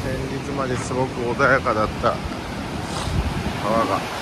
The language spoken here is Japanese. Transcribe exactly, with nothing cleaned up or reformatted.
先日まですごく穏やかだった川が